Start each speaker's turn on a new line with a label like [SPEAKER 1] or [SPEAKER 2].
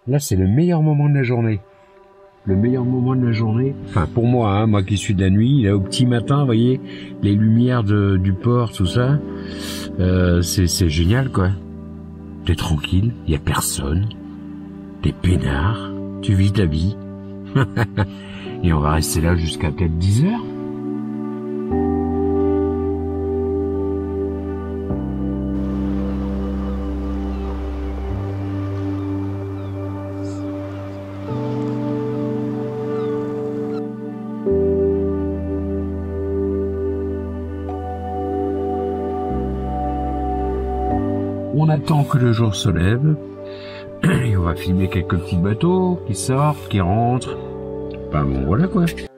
[SPEAKER 1] Là, c'est le meilleur moment de la journée. Le meilleur moment de la journée. Enfin, pour moi, hein, moi qui suis de la nuit, là, au petit matin, vous voyez, les lumières du port, tout ça, c'est génial, quoi. T'es tranquille, y a personne. T'es peinard, tu vis ta vie. Et on va rester là jusqu'à peut-être 10 heures. On attend que le jour se lève et on va filmer quelques petits bateaux qui sortent, qui rentrent. Enfin bon, voilà quoi.